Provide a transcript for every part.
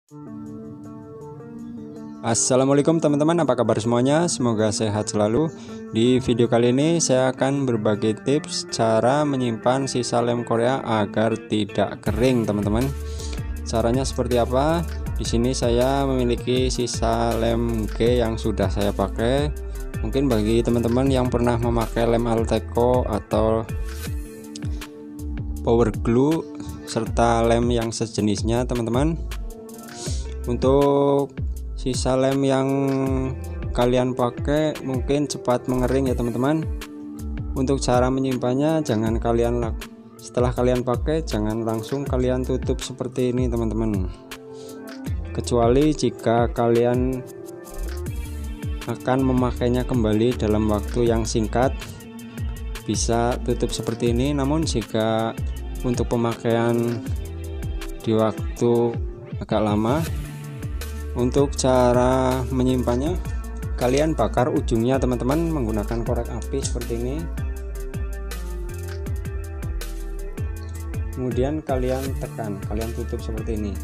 Assalamualaikum teman-teman, apa kabar semuanya? Semoga sehat selalu. Di video kali ini saya akan berbagi tips cara menyimpan sisa lem Korea agar tidak kering, teman-teman. Caranya seperti apa? Di sini saya memiliki sisa lem G yang sudah saya pakai. Mungkin bagi teman-teman yang pernah memakai lem Alteco atau Power Glue serta lem yang sejenisnya, teman-teman. Untuk sisa lem yang kalian pakai mungkin cepat mengering ya teman-teman. Untuk cara menyimpannya, setelah kalian pakai jangan langsung kalian tutup seperti ini teman-teman, kecuali jika kalian akan memakainya kembali dalam waktu yang singkat, bisa tutup seperti ini. Namun jika untuk pemakaian di waktu agak lama, untuk cara menyimpannya, kalian bakar ujungnya teman-teman menggunakan korek api seperti ini. Kemudian kalian tekan, kalian tutup seperti ini.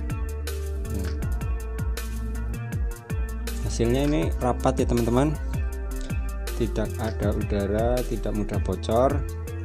Hasilnya ini rapat ya teman-teman, tidak ada udara, tidak mudah bocor.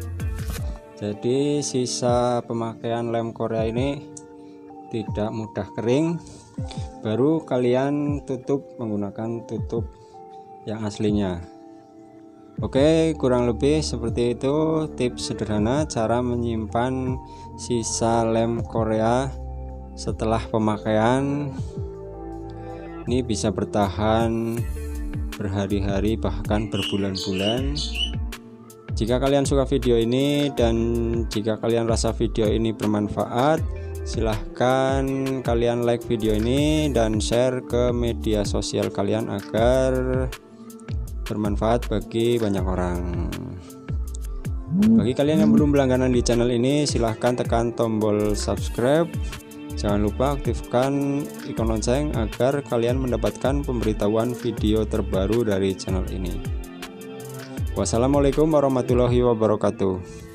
Jadi sisa pemakaian lem Korea ini tidak mudah kering. Baru kalian tutup menggunakan tutup yang aslinya. Oke, kurang lebih seperti itu tips sederhana cara menyimpan sisa lem Korea setelah pemakaian. Ini bisa bertahan berhari-hari bahkan berbulan-bulan. Jika kalian suka video ini dan jika kalian rasa video ini bermanfaat, silahkan kalian like video ini dan share ke media sosial kalian agar bermanfaat bagi banyak orang. Bagi kalian yang belum berlangganan di channel ini, silahkan tekan tombol subscribe. Jangan lupa aktifkan ikon lonceng agar kalian mendapatkan pemberitahuan video terbaru dari channel ini. Wassalamualaikum warahmatullahi wabarakatuh.